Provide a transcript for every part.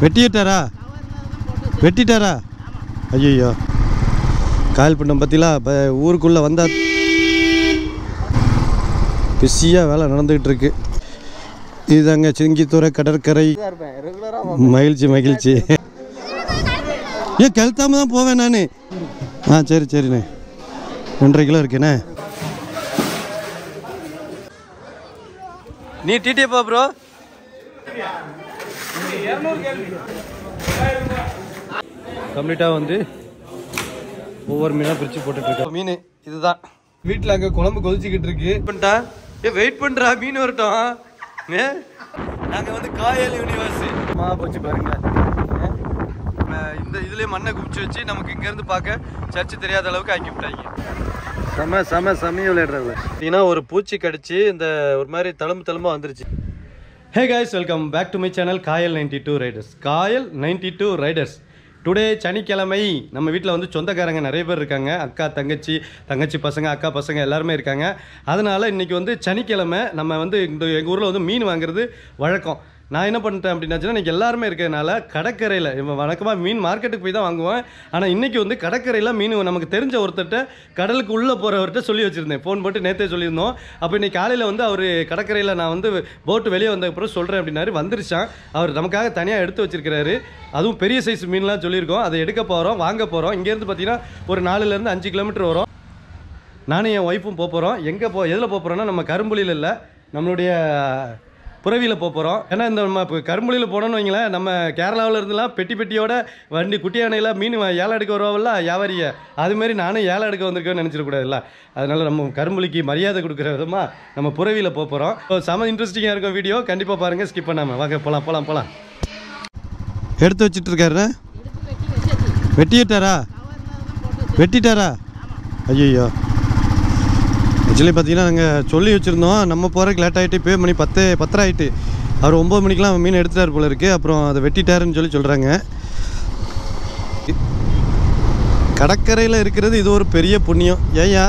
வெட்டிட்டாரா? வெட்டிட்டாரா? ஐயோ, காயல் பண்ண பற்றிலாம் இப்போ ஊருக்குள்ளே வந்தால் பிஸியாக வேலை நடந்துக்கிட்டு இருக்கு. இதுதாங்க சிங்கித்துறை கடற்கரை. மகிழ்ச்சி. ஏன் கழுத்தாம தான் போவேன் நான். சரிண்ணே, 2.5 கிலோ இருக்கேண்ணே. நீ டிடிஎப்பா ப்ரோ? கம்ப்ளீட்டாக வந்து ஒவ்வொரு மீனாக பிரித்து போட்டுட்ருக்கோம். மீன் இதுதான் வீட்டில் அங்கே குழம்பு கொதிச்சிக்கிட்டு இருக்கு. பண்ணிட்டா வெயிட் பண்ணுறா, மீன் வரட்டும். நாங்கள் வந்து காயல் யூனிவர்ஸ் போச்சு பாருங்க. இந்த இதுலேயே மண்ணை குமிச்சு வச்சு நமக்கு இங்கேருந்து பார்க்க சர்ச்சு தெரியாத அளவுக்கு ஆக்கி விட்டாங்க. செமையாக விளையாடுறாங்க. பார்த்தீங்கன்னா ஒரு பூச்சி கடிச்சு இந்த ஒரு மாதிரி தழும்பாக வந்துருச்சு. Hey guys, welcome back to my channel Kayal 92 riders. Kayal 92 riders. Today சனிக்கிழமை. நம்ம வீட்டில் வந்து சொந்தக்காரங்க நிறைய பேர் இருக்காங்க. அக்கா தங்கச்சி பசங்க, அக்கா பசங்க எல்லாருமே இருக்காங்க. அதனால் இன்றைக்கி வந்து சனிக்கிழமை நம்ம வந்து எங்கள் ஊரில் வந்து மீன் வாங்குறது வழக்கம். நான் என்ன பண்ணிட்டேன் அப்படின்னாச்சுன்னா, இன்றைக்கி எல்லாருமே இருக்கிறதுனால கடற்கரையில் வழக்கமாக மீன் மார்க்கெட்டுக்கு போய் தான் வாங்குவேன். ஆனால் இன்றைக்கி வந்து கடற்கரையில் மீன் நமக்கு தெரிஞ்ச ஒருத்தர்கிட்ட கடலுக்கு உள்ளே போகிறவர்கிட்ட சொல்லி வச்சுருந்தேன். ஃபோன் போட்டு நேற்றே சொல்லியிருந்தோம். அப்போ இன்றைக்கி காலையில் வந்து அவர் கடற்கரையில் நான் வந்து போட்டு வெளியே வந்ததுக்கப்புறம் சொல்கிறேன் அப்படின்னாரு. வந்துருச்சான். அவர் நமக்காக தனியாக எடுத்து வச்சிருக்கிறாரு. அதுவும் பெரிய சைஸ் மீன்லாம் சொல்லியிருக்கோம். அதை எடுக்க போகிறோம், வாங்க போகிறோம். இங்கேருந்து பார்த்தீங்கன்னா ஒரு 4லேருந்து 5 கிலோமீட்டர் வரும். நானும் என் ஒய்ஃபும் போகிறோம். எதில் போகிறோன்னா நம்ம கரும்புலியில் இல்லை, நம்மளுடைய புறவியில் போகிறோம். ஏன்னா இந்த நம்ம இப்போ கரும்புலியில் போனோன்னு வைங்களேன், நம்ம கேரளாவில் இருந்துலாம் பெட்டியோட வண்டி குட்டி யானையில் மீன் ஏலம் எடுக்க வருவாங்கல்ல வியாபாரியை, அதுமாரி நானும் ஏலம் எடுக்க வந்திருக்கேன்னு நினச்சிடக்கூடாதுல்ல. அதனால் நம்ம கரும்புலிக்கு மரியாதை கொடுக்குற விதமாக நம்ம புறவியில் போகிறோம். செம இன்ட்ரெஸ்டிங்காக இருக்கும் வீடியோ, கண்டிப்பாக பாருங்கள், ஸ்கிப் பண்ணாமல். வாங்க போகலாம். எடுத்து வச்சுட்டு இருக்காரு. வெட்டிட்டாரா? ஐயோ, ஆக்சுவலி பார்த்தீங்கன்னா நாங்கள் சொல்லி வச்சுருந்தோம். நம்ம போகிறதுக்கு லேட் ஆகிட்டு, இப்போ மணி 10:30 ஆகிட்டு. அவர் 9 மணிக்கெலாம் மீன் எடுத்துட்டார் போல இருக்குது. அப்புறம் அதை வெட்டிட்டாருன்னு சொல்கிறாங்க. கடற்கரையில் இருக்கிறது இது ஒரு பெரிய புண்ணியம். ஏயா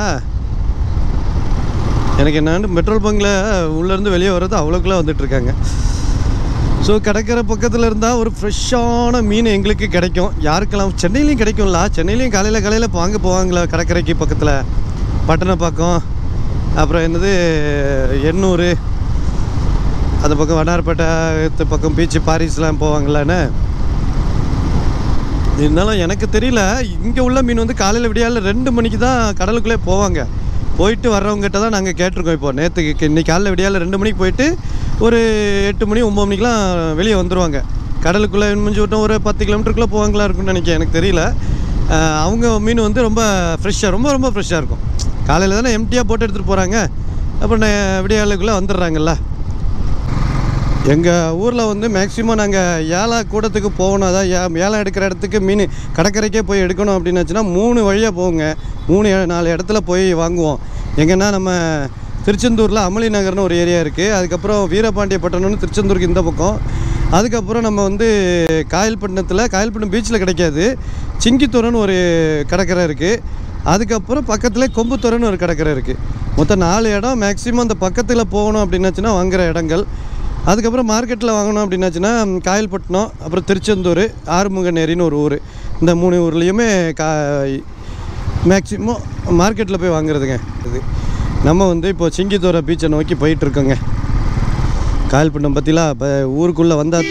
எனக்கு என்னன்னு பெட்ரோல் பங்கில் உள்ளேருந்து வெளியே வர்றது அவ்வளோக்குலாம் வந்துட்டுருக்காங்க. ஸோ கடற்கரை பக்கத்தில் இருந்தால் ஒரு ஃப்ரெஷ்ஷான மீன் எங்களுக்கு கிடைக்கும். யாருக்கெல்லாம் சென்னையிலையும் கிடைக்கும்ல. சென்னையிலையும் காலையில் வாங்க போவாங்களா கடற்கரைக்கு பக்கத்தில், பட்டணப்பாக்கம், அப்புறம் என்னது எண்ணூர், அந்த பக்கம் வண்ணாரப்பேட்டை பக்கம் பீச்சு பாரிஸ்லாம் போவாங்களான்னு. இருந்தாலும் எனக்கு தெரியல. இங்கே உள்ள மீன் வந்து காலையில் விடியால 2 மணிக்கு தான் கடலுக்குள்ளே போவாங்க. போயிட்டு வர்றவங்ககிட்ட தான் நாங்கள் கேட்டிருக்கோம். இப்போ நேற்றுக்கு இன்றைக்கி காலையில் விடியால 2 மணிக்கு போயிட்டு ஒரு 8 மணி 9 மணிக்கெலாம் வெளியே வந்துடுவாங்க. கடலுக்குள்ளே முடிஞ்சு விட்டோம் ஒரு 10 கிலோமீட்டருக்குள்ளே போவாங்களா இருக்குன்னு நினைக்கிறேன், எனக்கு தெரியல. அவங்க மீன் வந்து ரொம்ப ஃப்ரெஷ்ஷாக, ரொம்ப ஃப்ரெஷ்ஷாக இருக்கும். காலையில் தானே எம்டியாக போட்டு எடுத்துகிட்டு போகிறாங்க. அப்புறம் விடியாளுக்குள்ளே வந்துடுறாங்கல்ல. எங்கள் ஊரில் வந்து மேக்ஸிமம் நாங்கள் ஏல கூடத்துக்கு போகணும். அதான் ஏலம் எடுக்கிற இடத்துக்கு மீன் கடற்கரைக்கே போய் எடுக்கணும் அப்படின்னாச்சுன்னா 3 வழியாக போவோங்க. 3-4 இடத்துல போய் வாங்குவோம். எங்கன்னா நம்ம திருச்செந்தூரில் அமளி நகர்னு ஒரு ஏரியா இருக்குது. அதுக்கப்புறம் வீரபாண்டியப்பட்டினம்னு திருச்செந்தூருக்கு இந்த பக்கம். அதுக்கப்புறம் நம்ம வந்து காயல்பட்டினம் பீச்சில் கிடைக்காது, சிங்கித்துறைன்னு ஒரு கடற்கரை இருக்குது. அதுக்கப்புறம் பக்கத்தில் கொம்புத்துறைன்னு ஒரு கடற்கரை இருக்குது. மொத்தம் 4 இடம் மேக்ஸிமம் அந்த பக்கத்தில் போகணும் அப்படின்னாச்சுன்னா வாங்குகிற இடங்கள். அதுக்கப்புறம் மார்க்கெட்டில் வாங்கணும் அப்படின்னாச்சுன்னா காயல்பட்டினம், அப்புறம் திருச்செந்தூர், ஆறுமுகநேரின்னு ஒரு ஊர். இந்த 3 ஊர்லேயுமே மேக்ஸிமம் மார்க்கெட்டில் போய் வாங்குறதுங்க. இது நம்ம வந்து இப்போ சிங்கித்துறை பீச்சை நோக்கி போயிட்டுருக்கோங்க. காயல்பட்டினம் பற்றிலாம் இப்போ ஊருக்குள்ளே வந்தால்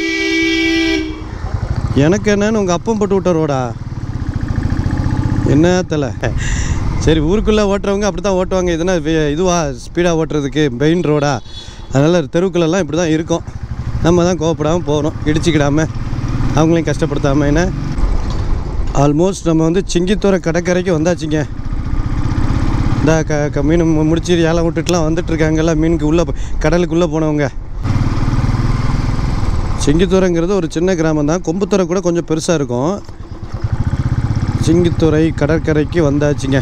எனக்கு என்னன்னு உங்கள் அப்பம் போட்டு விட்ட ரோடா என்ன தலை. சரி, ஊருக்குள்ளே ஓட்டுறவங்க அப்படி தான் ஓட்டுவாங்க. இதுவா ஸ்பீடாக ஓட்டுறதுக்கு மெயின் ரோடா? அதனால் தெருவுக்குள்ளெல்லாம் இப்படி தான் இருக்கும். நம்ம தான் கோவப்படாமல் போகணும், இடிச்சிக்கிடாமல், அவங்களையும் கஷ்டப்படுத்தாமல். ஏன்னா ஆல்மோஸ்ட் நம்ம வந்து சிங்கித்துறை கடற்கரைக்கு வந்தாச்சுங்க. இந்த மீன் முடிச்சு ஏலம் விட்டுட்டுலாம் வந்துட்டுருக்காங்கல்ல மீனுக்கு உள்ளே கடலுக்குள்ளே போனவங்க. சிங்கித்துறைங்கிறது ஒரு சின்ன கிராமம் தான். கொம்புத்துறை கூட கொஞ்சம் பெருசாக இருக்கும். சிங்கித்துறை கடற்கரைக்கு வந்தாச்சுங்க.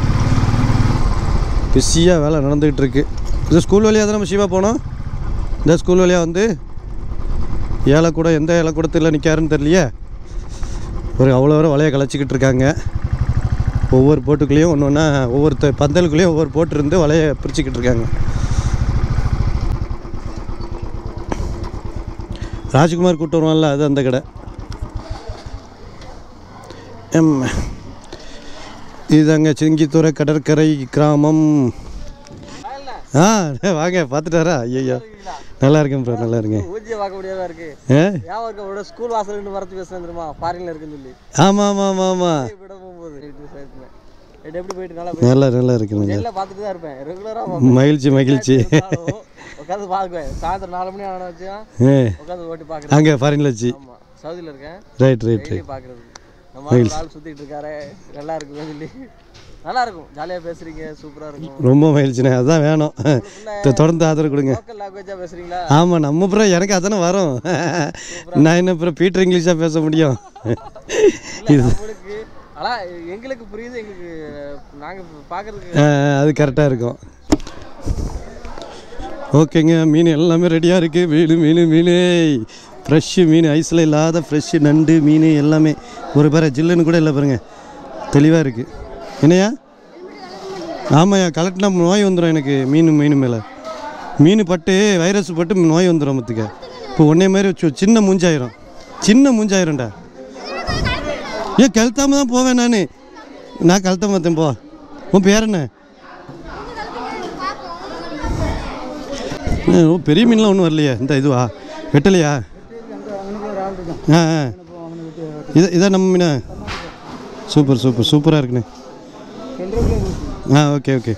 பிஸியாக வேலை நடந்துக்கிட்டு இருக்கு. இது ஸ்கூல் வழியாக தான் நம்ம சிவா போனோம். இந்த ஸ்கூல் வழியாக வந்து ஏலக்கூட எந்த ஏலக்கூடத்தில் நிற்காருன்னு தெரியலையே. ஒரு அவ்வளோ வரை வலையை கலைச்சிக்கிட்டு இருக்காங்க. ஒவ்வொரு போட்டுக்குள்ளேயும் ஒன்று ஒவ்வொரு பந்தலுக்குள்ளேயும் ஒவ்வொரு போட்டு இருந்து வலையை பிரிச்சுக்கிட்டு இருக்காங்க. ராஜ்குமார் கூட்டு வருவான்ல, அது அந்த கடை. இதுதாங்க சிங்கித்துறை கடற்கரை கிராமம். வாங்க பார்த்துட்டு வரா. ஐயோ நல்லா இருக்கேன் ப்ரோ, நல்லா இருக்கேன். ஊஜியை பார்க்க முடியாதா இருக்கு. ஏன் ஸ்கூல் வாசல் வரத்து பேசுறேன் தெரியுமா, ஃபாரின்ல இருக்குன்னு சொல்லி. ஆமா ஆமா ஆமா ஆமா. விட போகும்போது எப்படி போயிட்டு நல்லா நல்லா இருக்குங்க. எல்லாம் பார்த்துட்டு தான் இருப்பேன் ரெகுலரா. மகிழ்ச்சி மகிழ்ச்சி. உட்காந்து பார்க்குவேன். சாயந்தரம் 4 மணி ஆன வச்சு உட்காந்து ஓட்டி பார்க்குறேன். அங்கே ஃபாரின்ல வச்சு. ஆமா சவுதியில் இருக்கேன். Right right right. பார்க்குறது நம்ம ஆள் சுற்றிட்டு இருக்காரு, நல்லா இருக்குன்னு சொல்லி. நல்லா இருக்கும், ஜாலியாக பேசுறீங்க, சூப்பராக இருக்கும். ரொம்ப மகிழ்ச்சிண்ணே, அதுதான் வேணும். தொடர்ந்து ஆதரவு கொடுங்க. லோக்கல் லாங்குவேஜாக பேசுறீங்களா? ஆமாம், நம்ம அப்புறம் எனக்கு அதானே வரும். நான் என்ன அப்புறம் பீட்டர் இங்கிலீஷாக பேச முடியும்? உங்களுக்கு ஆனால் எங்களுக்கு புரியுது, எங்களுக்கு நாங்கள் பார்க்குறதுக்கு அது கரெக்டாக இருக்கும். ஓகேங்க, மீன் எல்லாமே ரெடியாக இருக்குது. மீன் ஃப்ரெஷ்ஷு மீன், ஐஸில் இல்லாத ஃப்ரெஷ்ஷு நண்டு மீன் எல்லாமே. ஒரு பேரை ஜில்லுன்னு கூட இல்லை பாருங்கள், தெளிவாக இருக்குது. என்னையா? ஆமாய்யா, கலெக்ட்னா நோய் வந்துடும் எனக்கு. மீன் மேலே மீன் பட்டு வைரஸ் பட்டு நோய் வந்துடும் மத்துக்க. இப்போ ஒன்றே மாதிரி சின்ன மூஞ்சாயிரம்டா. ஏன் கழுத்தாம தான் போவேன் நான் கழுத்தாம பார்த்தேன். போ, உன் பேர் என்ன? பெரிய மீன்லாம் ஒன்றும் வரலையா? இந்த இதுவா வெட்டலையா? இதான் நம்ம மீனா? சூப்பராக இருக்குண்ணே. Okay okay.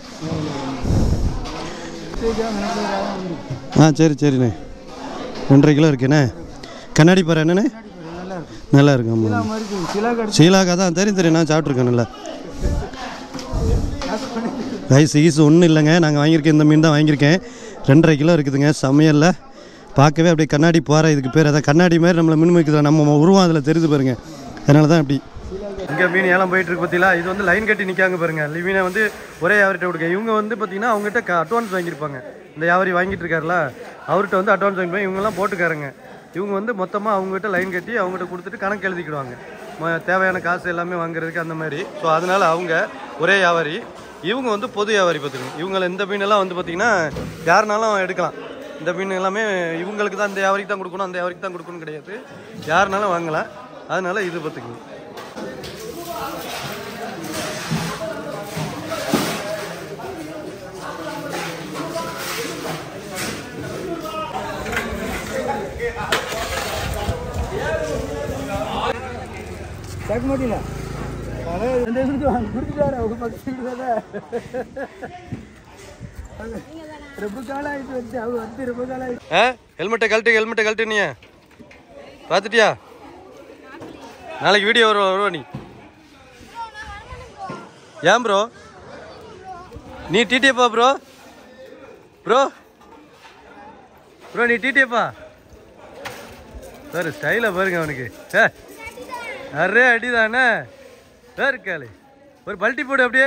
சரிண்ணே. 2.5 கிலோ இருக்குண்ணே. கண்ணாடி பாரு என்னண்ணே? நல்லா இருக்கு. ஆமாம், சீலாக்கா தான் தெரியும். நான் சாப்பிட்ருக்கேன். நல்லா ரைஸ் ஒன்றும் இல்லைங்க. நாங்கள் வாங்கியிருக்கேன், இந்த மீன் தான் வாங்கியிருக்கேன். 2.5 கிலோ இருக்குதுங்க. சமையலில் பார்க்கவே அப்படியே கண்ணாடி போகிற, இதுக்கு பேர் அதான் கண்ணாடி மாதிரி நம்மளை மின் வைக்குது. நம்ம உருவம் அதில் தெரியுது பாருங்க, அதனால தான் அப்படி. இங்கே மீன் ஏலம் போயிட்டு இருக்கு பார்த்தீங்களா? இது வந்து லைன் கட்டி நிற்காங்க பாருங்க. மீனை வந்து ஒரே வியாபாரிட்ட கொடுக்க. இவங்க வந்து பார்த்தீங்கன்னா அவங்ககிட்ட அட்வான்ஸ் வாங்கியிருப்பாங்க. இந்த வியாபாரி வாங்கிட்டு இருக்காருல, அவர்கிட்ட வந்து அட்வான்ஸ் வாங்கிப்பாங்க. இவங்கெல்லாம் போட்டுக்காரங்க. இவங்க வந்து மொத்தமாக அவங்ககிட்ட லைன் கட்டி அவங்ககிட்ட கொடுத்துட்டு கணக்கு எழுதிக்கிடுவாங்க, தேவையான காசு எல்லாமே வாங்குறதுக்கு அந்த மாதிரி. ஸோ அதனால அவங்க ஒரே வியாபாரி. இவங்க வந்து பொது வியாபாரி பார்த்துக்கணும். இவங்களை இந்த மீனெல்லாம் வந்து பார்த்தீங்கன்னா யாருனாலும் எடுக்கலாம். இந்த மீன் எல்லாமே இவங்களுக்கு தான், இந்த வியாபாரிக்கு தான் கொடுக்கணும், அந்த வியாபாரிக்கு தான் கொடுக்கணும் கிடையாது, யாருனாலும் வாங்கலாம். அதனால இது பார்த்துக்கணும். ஹெல்மெட்டை கழட்டு. நீ பார்த்துட்டியா? நாளைக்கு வீடியோ வருவா நீ. ஏன் ப்ரோ நீ டிடிஎப்பா? ப்ரோ நீ டிடிஎப்பா? சார் ஸ்டைலை பாருங்க அவனுக்கு. அரே அடிதானே இருக்காளே. ஒரு பல்ட்டி போடு அப்படியே.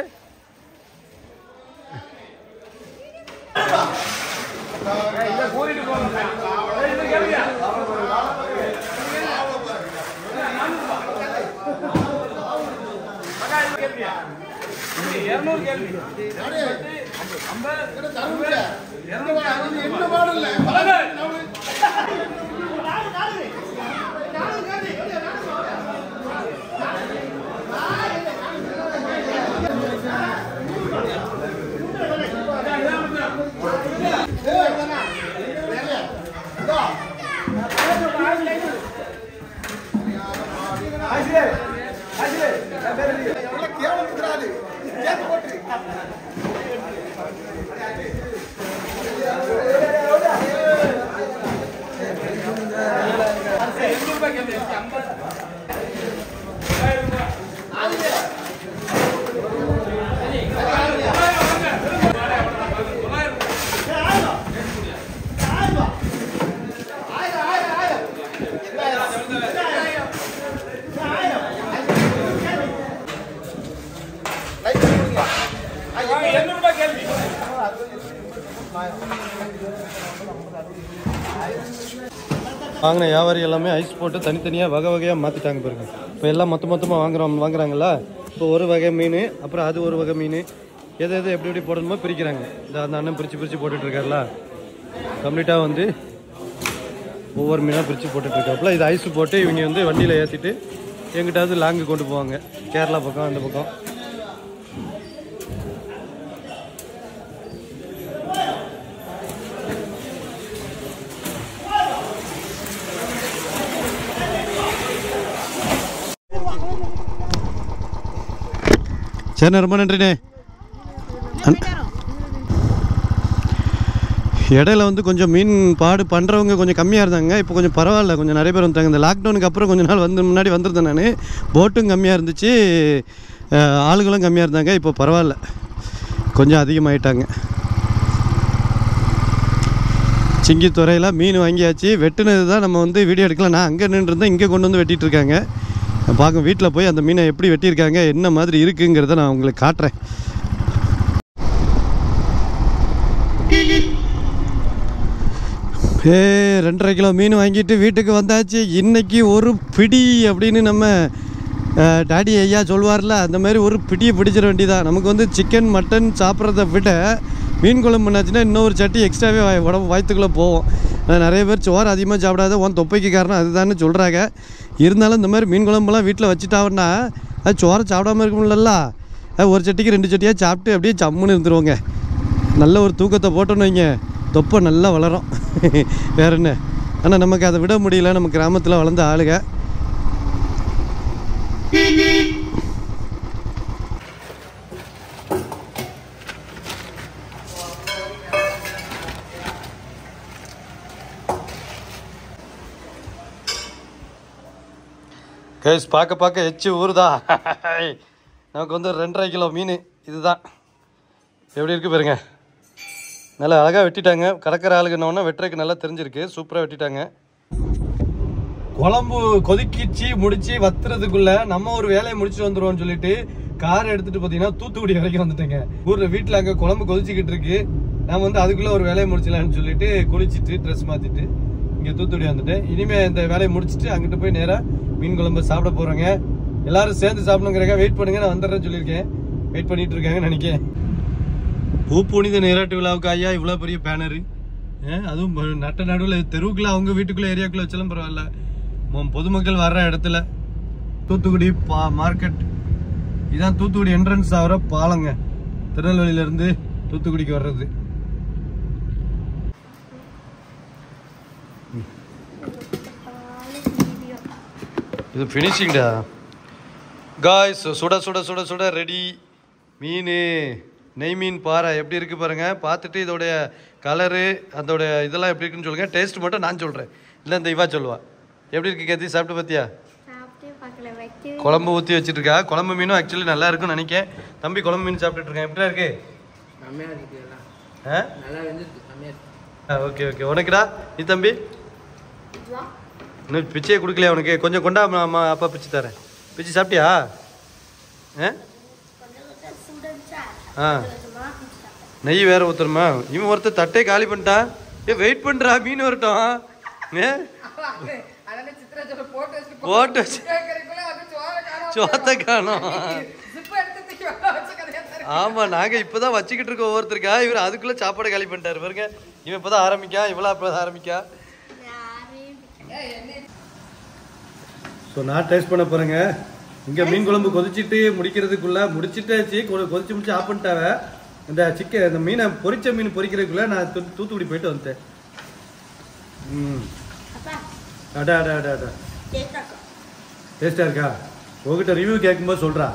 வாங்கின வியாபாரி எல்லாமே ஐஸ் போட்டு தனித்தனியாக வகையாக மாற்றிட்டாங்க பாருங்க. இப்போ எல்லாம் மொத்தமாக வாங்குறாங்களா? இப்போ ஒரு வகை மீன், அப்புறம் அது ஒரு வகை மீன், எது எப்படி போடணுமோ பிரிக்கிறாங்க. இந்த அந்த அண்ணன் பிரித்து போட்டுட்ருக்காருல, கம்ப்ளீட்டாக வந்து ஒவ்வொரு மீனாக பிரித்து போட்டுட்ருக்காப்புல. இது ஐஸ் போட்டு இவங்க வந்து வண்டியில் ஏற்றிட்டு எங்கிட்டாவது லாங்கு கொண்டு போவாங்க, கேரளா பக்கம் அந்த பக்கம். சரிண்ணே, ரொம்ப நன்றிண்ணே. இடையில வந்து கொஞ்சம் மீன் பாடு பண்ணுறவங்க கொஞ்சம் கம்மியாக இருந்தாங்க. இப்போ கொஞ்சம் பரவாயில்ல, கொஞ்சம் நிறைய பேர் வந்துட்டாங்க. இந்த லாக்டவுனுக்கு அப்புறம் கொஞ்ச நாள் முன்னாடி வந்திருந்தேன் நான். போட்டும் கம்மியாக இருந்துச்சு, ஆளுகளும் கம்மியாக இருந்தாங்க. இப்போ பரவாயில்ல, கொஞ்சம் அதிகமாகிட்டாங்க. சிங்கித்துறையில் மீன் வாங்கியாச்சு. வெட்டுனது தான் நம்ம வந்து வீடியோ எடுக்கலாம். நான் அங்கே நின்றுருந்தேன், இங்கே கொண்டு வந்து வெட்டிகிட்டு இருக்காங்க. பார்க்க வீட்டில் போய் அந்த மீனை எப்படி வெட்டியிருக்காங்க, என்ன மாதிரி இருக்குங்கிறத நான் உங்களுக்கு காட்டுறேன். ஏ 2.5 கிலோ மீன் வாங்கிட்டு வீட்டுக்கு வந்தாச்சு. இன்றைக்கி ஒரு பிடி அப்படின்னு நம்ம டாடி ஐயா சொல்லுவார்ல, அந்த மாதிரி ஒரு பிடியை பிடிச்சிட வேண்டியதான். நமக்கு வந்து சிக்கன் மட்டன் சாப்பிட்றத விட மீன் குழம்பு பண்ணாச்சுன்னா இன்னொரு சட்டி எக்ஸ்ட்ராவே உடம்பு வயிற்றுக்குள்ளே போகும். நிறைய பேர் சோறு அதிகமாக சாப்பிடாத உன் தொப்பைக்கு காரணம் அதுதான்னு சொல்கிறாங்க. இருந்தாலும் இந்த மாதிரி மீன் குழம்புலாம் வீட்டில் வச்சுட்டாங்கன்னா அது சோறை சாப்பிடாமல் இருக்க முடியல. ஒரு சட்டிக்கு 2 சட்டியாக சாப்பிட்டு அப்படியே ஜம்முன்னு இருந்துருவோங்க. நல்ல ஒரு தூக்கத்தை போட்டோன்னு வைங்க, தொப்பை நல்லா வளரும். வேற என்ன, ஆனால் நமக்கு அதை விட முடியல. நம்ம கிராமத்தில் வளர்ந்த ஆளுங்க. கைஸ், பார்க்க பார்க்க எச்சு ஊறுதா. நமக்கு வந்து 2.5 கிலோ மீன் இதுதான். எப்படி இருக்குது பாருங்க. நல்லா அழகாக வெட்டிட்டாங்க. கடற்கரை ஆளுக்குன்னொன்னா வெட்டுறதுக்கு நல்லா தெரிஞ்சிருக்கு. சூப்பராக வெட்டிட்டாங்க. குழம்பு கொதிக்கிச்சு முடிச்சு வத்துறதுக்குள்ள நம்ம ஒரு வேலையை முடிச்சுட்டு வந்துடுவோம்னு சொல்லிட்டு கார் எடுத்துட்டு பார்த்தீங்கன்னா தூத்துக்குடி வரைக்கும் வந்துட்டேங்க. ஊரில் வீட்டில் அங்கே குழம்பு கொதிச்சுக்கிட்டு இருக்கு. நான் வந்து அதுக்குள்ளே ஒரு வேலையை முடிச்சலான்னு சொல்லிட்டு குளிச்சுட்டு ட்ரெஸ் மாற்றிட்டு இங்கே தூத்துக்குடி வந்துட்டேன். இனிமேல் இந்த வேலையை முடிச்சுட்டு அங்கிட்டு போய் நேராக மீன் குழம்பு சாப்பிட போகிறோங்க. எல்லாரும் சேர்ந்து சாப்பிடுங்கிறாங்க. வெயிட் பண்ணுங்க, நான் வந்துடுறேன்னு சொல்லியிருக்கேன். வெயிட் பண்ணிட்டு இருக்காங்கன்னு நினைக்கிறேன். பூப்புனித நீராட்டு விழாவுக்கு ஐயா இவ்வளோ பெரிய பேனரு, அதுவும் நட்ட நடுவில் தெருவுக்குள்ள அவங்க வீட்டுக்குள்ளே ஏரியாக்குள்ளே வச்சாலும் பரவாயில்ல. பொதுமக்கள் வர்ற இடத்துல தூத்துக்குடி மார்க்கெட். இதான் தூத்துக்குடி என்ட்ரன்ஸ் ஆகிற பாலங்க, திருநெல்வேலியிலேருந்து தூத்துக்குடிக்கு வர்றது. இது ஃபினிஷிங்டா காய்ஸ். சுட சுட சுட சுட ரெடி மீன். நெய் மீன் பாறை எப்படி இருக்குது பாருங்கள். பார்த்துட்டு இதோடைய கலரு அதோடைய இதெல்லாம் எப்படி இருக்குன்னு சொல்லுங்கள். டேஸ்ட் மட்டும் நான் சொல்கிறேன், இல்லை இந்த இவா சொல்லுவா. எப்படி இருக்கு கேத்தி, சாப்பிட்டு பார்த்தியா? குழம்பு ஊற்றி வச்சுட்டு இருக்கா. குழம்பு மீனும் ஆக்சுவலி நல்லா இருக்குன்னு நினைக்கிறேன். தம்பி குழம்பு மீன் சாப்பிட்டுட்டு இருக்கேன். எப்படியா இருக்கு? Okay okay. உனக்குடா நீ தம்பி இன்னும் பிச்சையை கொடுக்கலையா உனக்கு? கொஞ்சம் கொண்டா, அம்மா அப்பா பிச்சு தரேன். பிச்சு சாப்பிட்டியா? நெய் வேற ஊத்துறமா? இவன் ஒருத்தர் தட்டே காலி பண்ணிட்டான். வெயிட் பண்றா, மீன் வரட்டும். போட்டு சோத்த காணோம். ஆமா, நாங்க இப்பதான் வச்சுக்கிட்டு இருக்கோம் ஒவ்வொருத்தருக்கா. இவர் அதுக்குள்ள சாப்பாடு காலி பண்ணிட்டாரு பாருங்க. இவன் இப்பதான் ஆரம்பிக்கா, இவ்வளவு அப்பதான் ஆரம்பிக்கா. ஸோ நான் டேஸ்ட் பண்ண போறேங்க. இங்க மீன் குழம்பு கொதிச்சுட்டு முடிக்கிறதுக்குள்ள முடிச்சுட்டாச்சு. கொதிச்சு முடிச்சு ஆஃப் பண்ணிட்டாவ. இந்த சிக்கன் இந்த மீனை பொரிச்ச மீன் பொரிக்கிறதுக்குள்ள நான் தூத்துக்குடி போயிட்டு வந்துட்டேன். அடா அடா அடா அடா, டேஸ்டா இருக்கா? உங்ககிட்ட ரிவ்யூ கேட்கும்போது சொல்றா.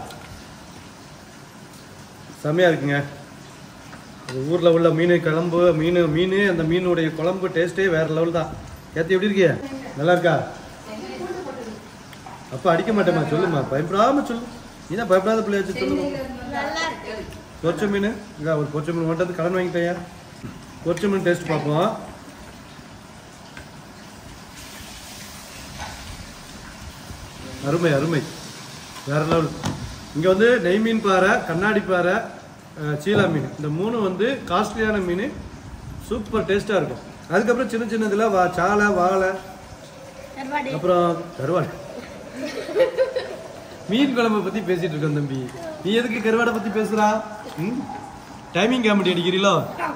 செம்மையா இருக்குங்க. ஊர்ல உள்ள மீன் குழம்பு, மீன் அந்த மீனுடைய குழம்பு டேஸ்டே வேற லெவல் தான். ஏத்தி எப்படி இருக்கிய? நல்லா இருக்கா? அப்ப அடிக்க மாட்டேமா, சொல்லுமா, பயப்படாம சொல்லு. நீதான் பயப்படாத பிள்ளைய வச்சு சொல்லுமா. பொரிச்ச மீன் இங்க ஒரு பொரிச்ச மீன் மட்டும் கடன் வாங்கிட்டேயா. பொரிச்ச மீன் டேஸ்ட் பார்ப்போம். அருமை அருமை, வேற லெவல். இங்க வந்து நெய் மீன் பாறை, கண்ணாடி பாறை, சீலா மீன், இந்த மூணு வந்து காஸ்ட்லியான மீன். சூப்பர் டேஸ்டா இருக்கும். அதுக்கப்புறம் சின்ன சின்னதுல சாலை, வாழை, அப்புறம் கருவாடு. மீன் குழம்பை பத்தி பேசிட்டு இருக்கோம் தம்பி. நீ எதுக்கு கருவாடை பத்தி பேசுறா? டைமிங் காமெடி அடிக்கிறீங்களோ?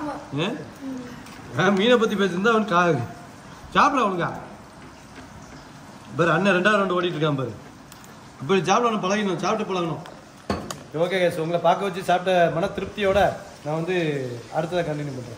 மீனை பத்தி பேசிருந்தா அவன் சாப்பிட அவனுக்கா பாரு. அண்ணன் 2வது ரவுண்ட் ஓடிட்டு இருக்கான் பாரு. இப்போ சாப்பிடணும், பழகணும், சாப்பிட்டு பழகணும். ஓகே கைஸ், உங்களை பார்க்க வச்சு சாப்பிட்ட மன திருப்தியோட நான் வந்து அடுத்ததை கண்டினியூ பண்ணுறேன்.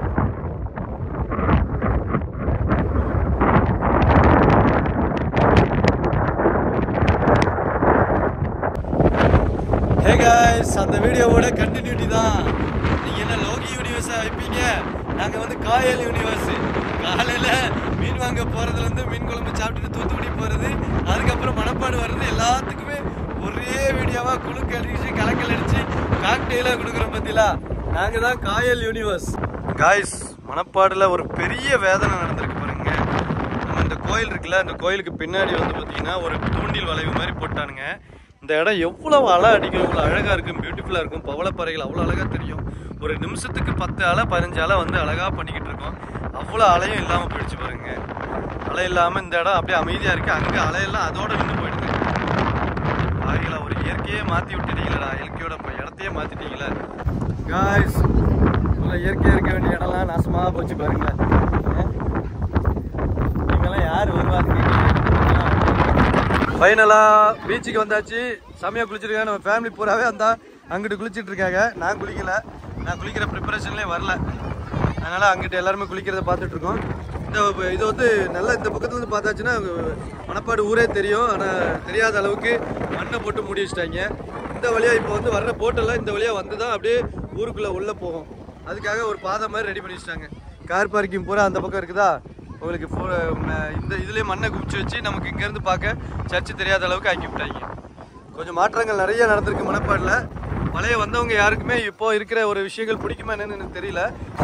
ஹே கைஸ், அந்த வீடியோவோட கண்டினியூட்டி தான். நீங்கள் என்ன லோகி யூனிவர்ஸாக வைப்பீங்க, நாங்கள் வந்து காயல் யூனிவர்ஸ். காலையில் மீன் வாங்க போகிறதுலேருந்து மீன் குழம்பு சாப்பிட்டுட்டு தூத்துக்குடி போகிறது, அதுக்கப்புறம் மணப்பாடு வர்றது, எல்லாத்துக்குமே ஒரே வீடியோவாக குழுக்கு அடிச்சு கலக்கல் அடித்து காக்டெயிலாக கொடுக்குறோம். பார்த்தீங்களா, நாங்கள் தான் காயல் யூனிவர்ஸ். காய்ஸ், மணப்பாடில் ஒரு பெரிய வேதனை நடந்திருக்கு பாருங்க. நம்ம இந்த கோயில் இருக்குல்ல, இந்த கோயிலுக்கு பின்னாடி வந்து பார்த்தீங்கன்னா ஒரு தூண்டில் வளைவு மாதிரி போட்டானுங்க. இந்த இடம் எவ்வளோ அலை அடிக்கும், எவ்வளோ அழகாக இருக்கும், பியூட்டிஃபுல்லாக இருக்கும். பவளப்பறைகள் அவ்வளோ அழகாக தெரியும். ஒரு நிமிஷத்துக்கு 10 அலை 15 அலை வந்து அழகாக பண்ணிக்கிட்டு இருக்கோம். அவ்வளோ அலையும் இல்லாமல் போயிடுச்சு பாருங்க. அலை இல்லாமல் இந்த இடம் அப்படியே அமைதியாக இருக்குது. அங்கே அலையெல்லாம் அதோட நின்று போயிடுது. ஆகிங்களா, ஒரு இயற்கையே மாற்றி விட்டுட்டீங்களா, இயற்கையோட இடத்தையே மாற்றிட்டீங்களா காய்ஸ். இவ்வளோ இயற்கையாக இருக்க வேண்டிய இடம்லாம் நாசமாக போச்சு பாருங்களேன். நீங்களாம் யார் வருவாங்க? ஃபைனலாக பீச்சுக்கு வந்தாச்சு. செமையாக குளிச்சிருக்காங்க. நம்ம ஃபேமிலி பூராவே வந்தா அங்கிட்டு குளிச்சுட்டு இருக்காங்க. நான் குளிக்கலை, நான் குளிக்கிற ப்ரிப்பரேஷன்லேயே வரல. அதனால் அங்கிட்டு எல்லாருமே குளிக்கிறத பார்த்துட்ருக்கோம். இது வந்து நல்லா இந்த பக்கத்துலேருந்து பார்த்தாச்சுன்னா மணப்பாடு ஊரே தெரியும். ஆனால் தெரியாத அளவுக்கு மண்ணை போட்டு மூடி வச்சிட்டாங்க. இந்த வழியாக இப்போ வந்து வர்ற போட்டெல்லாம் இந்த வழியாக வந்து தான் அப்படியே ஊருக்குள்ளே உள்ளே போகும். அதுக்காக ஒரு பாதை மாதிரி ரெடி பண்ணி வச்சிட்டாங்க. கார் பார்க்கிங் பூரா அந்த பக்கம் இருக்குதா, உங்களுக்கு இந்த இதுலேயே மண்ணை குமிச்சு வச்சு நமக்கு இங்கேருந்து பார்க்க சர்ச்சு தெரியாத அளவுக்கு ஆக்கி விட்டாங்க. கொஞ்சம் மாற்றங்கள் நிறைய நடந்திருக்கு மணப்பாடில். பழைய வந்தவங்க யாருக்குமே இப்போ இருக்கிற ஒரு விஷயங்கள் பிடிக்குமா என்னன்னு எனக்கு தெரியல.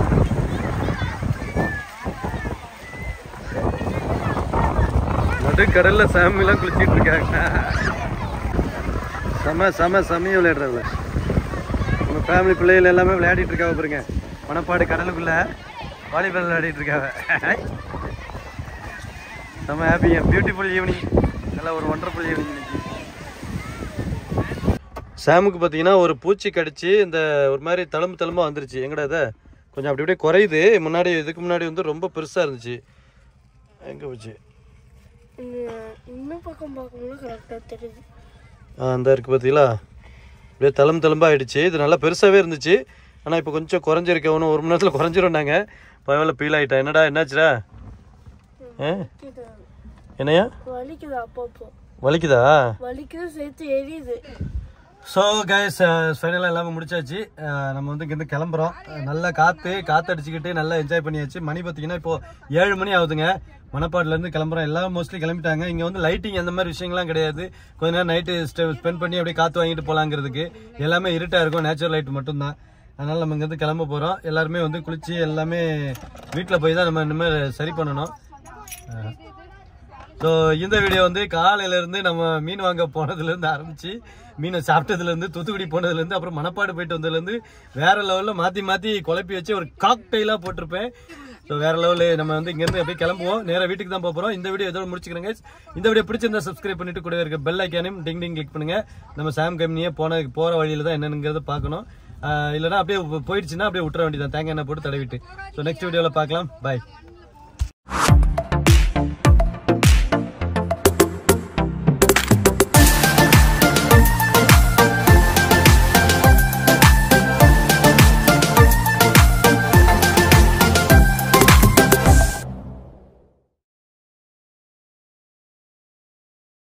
நடுக்கடல்ல சாமிலாம் குளிச்சிட்டு இருக்காங்க. செமையாக விளையாடுறாங்க. நம்ம ஃபேமிலி பிள்ளைகள் எல்லாமே விளையாடிட்டு இருக்காங்க பாருங்க. மணப்பாடு கடலுக்குள்ள வாலிபால் விளையாடிட்டு இருக்காங்க. செம்ம ஹாப்பிங்க. பியூட்டிஃபுல் ஈவினிங், நல்லா ஒரு ஒண்டர்ஃபுல் ஈவினிங் இன்னைக்கு. சாமுக்கு பார்த்தீங்கன்னா ஒரு பூச்சி கடிச்சு இந்த ஒரு மாதிரி தழும்பாக வந்துருச்சு. எங்கடா இதை கொஞ்சம் அப்படி அப்படியே குறையுது. முன்னாடி இதுக்கு முன்னாடி வந்து ரொம்ப பெருசாக இருந்துச்சு. எங்கே போச்சு? அந்த இருக்குது பார்த்தீங்களா, அப்படியே தழும்பாக ஆகிடுச்சு. இது நல்லா பெருசாகவே இருந்துச்சு. ஆனால் இப்போ கொஞ்சம் குறைஞ்சிருக்க. ஒன்று 1 மணி நேரத்தில் குறைஞ்சிரும்னாங்க. பரவாயில்ல, ஃபீல் ஆகிட்டேன். என்னடா என்னாச்சுடா? என்னையா வலிக்குதா? சேர்த்து எரியுது. ஸோ கைஸ், ஃபைனலாக எல்லாமே முடிச்சாச்சு. நம்ம வந்து இங்கேருந்து கிளம்புறோம். நல்லா காற்றடிச்சிக்கிட்டு நல்லா என்ஜாய் பண்ணியாச்சு. மணி பார்த்தீங்கன்னா இப்போது 7 மணி ஆகுதுங்க. மணப்பாடுலேருந்து கிளம்புறோம். எல்லாம் மோஸ்ட்லி கிளம்பிட்டாங்க. இங்கே வந்து லைட்டிங் அந்த மாதிரி விஷயங்கள்லாம் கிடையாது. கொஞ்ச நேரம் நைட்டு ஸ்பெண்ட் பண்ணி அப்படியே காற்று வாங்கிட்டு போகலாங்கிறதுக்கு. எல்லாமே இருட்டாக இருக்கும், நேச்சுரல் லைட் மட்டும்தான். அதனால் நம்ம இங்கேருந்து கிளம்ப போகிறோம். எல்லாருமே வந்து குளிச்சு எல்லாமே வீட்டில் போய் தான் நம்ம இனிமேல் சரி பண்ணணும். ஸோ இந்த வீடியோ வந்து காலையிலேருந்து நம்ம மீன் வாங்க போனதுலேருந்து ஆரம்பித்து மீனை சாப்பிட்டதுலேருந்து தூத்துக்குடி போனதுலேருந்து அப்புறம் மணப்பாடு போயிட்டு வந்ததுலேருந்து வேறு லெவலில் மாற்றி குழப்பி வச்சு ஒரு காக்டெயிலாக போட்டிருப்பேன். ஸோ வேறு லெவலில் நம்ம வந்து இங்கேருந்து அப்படியே கிளம்புவோம். நேராக வீட்டுக்கு தான் போகிறோம். இந்த வீடியோ இதோட முடிச்சுக்கிறேங்க. இந்த வீடியோ பிடிச்சிருந்தா சப்ஸ்கிரைப் பண்ணிட்டு கூட இருக்க பெல் ஐக்கானையும் டிங் கிளிக் பண்ணுங்கள். நம்ம சாம் கம்பெனியே போகிற வழியில் தான் என்னங்கிறத பார்க்கணும். இல்லைனா அப்படியே போயிடுச்சுன்னா அப்படியே விட்டுற வேண்டியதான், தேங்காய் எண்ணெய் போட்டு தடவிட்டு. ஸோ நெக்ஸ்ட் வீடியோவில் பார்க்கலாம். பாய்.